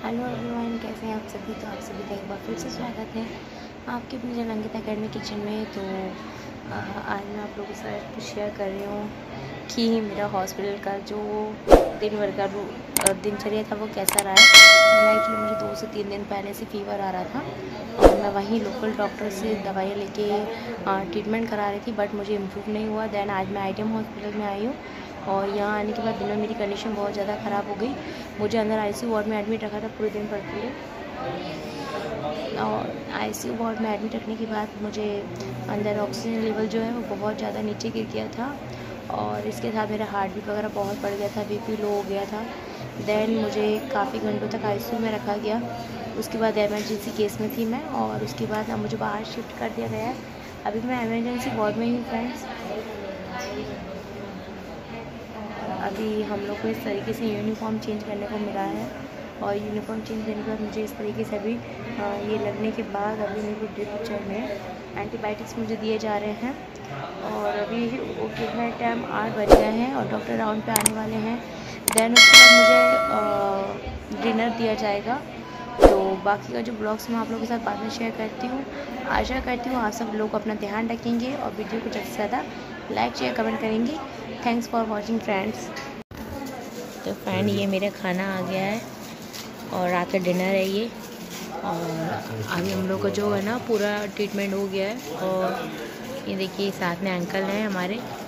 Hello everyone, कैसे हैं आप सभी। तो आप सभी का एक बार फिर से स्वागत है आपके अपने चैनल अंकिता अकेडमी किचन में। तो आज मैं आप लोगों के साथ कुछ शेयर कर रही हूँ कि मेरा हॉस्पिटल का जो दिन भर का दिनचर्या था वो कैसा रहा है। एक्चुअली मुझे 2 से 3 दिन पहले से फीवर आ रहा था और मैं वहीं लोकल डॉक्टर से दवाइयाँ लेके ट्रीटमेंट करा रही थी, बट मुझे इम्प्रूव नहीं हुआ। दैन आज मैं ITM हॉस्पिटल में आई हूँ और यहाँ आने के बाद दिन में मेरी कंडीशन बहुत ज़्यादा ख़राब हो गई। मुझे अंदर ICU वार्ड में एडमिट रखा था पूरे दिन भर के लिए, और ICU वार्ड में एडमिट रखने के बाद मुझे अंदर ऑक्सीजन लेवल जो है वो बहुत ज़्यादा नीचे गिर गया था और इसके साथ मेरा हार्ट बीट वगैरह बहुत बढ़ गया था, BP लो हो गया था। दैन मुझे काफ़ी घंटों तक ICU में रखा गया। उसके बाद एमरजेंसी केस में थी मैं और उसके बाद अब मुझे बाहर शिफ्ट कर दिया गया है। अभी मैं एमरजेंसी वार्ड में ही हूँ फ्रेंड्स। अभी हम लोग को इस तरीके से यूनिफॉर्म चेंज करने को मिला है और यूनिफॉर्म चेंज करने के बाद मुझे इस तरीके से अभी ये लगने के बाद अभी मेरे को ड्रिप में एंटीबायोटिक्स मुझे दिए जा रहे हैं। और अभी कितना टाइम 8 बज गए हैं और डॉक्टर राउंड पे आने वाले हैं। दैन उसके बाद मुझे डिनर दिया जाएगा। तो बाकी का जो ब्लॉग्स मैं आप लोगों के साथ बाद में शेयर करती हूँ। आशा करती हूँ आप सब लोग अपना ध्यान रखेंगे और वीडियो को ज़्यादा से ज़्यादा लाइक शेयर कमेंट करेंगे। Thanks for watching friends. तो फ्रेंड, ये मेरा खाना आ गया है और रात का डिनर है ये। और अभी हम लोग का जो है ना पूरा ट्रीटमेंट हो गया है। और ये देखिए साथ में अंकल हैं हमारे।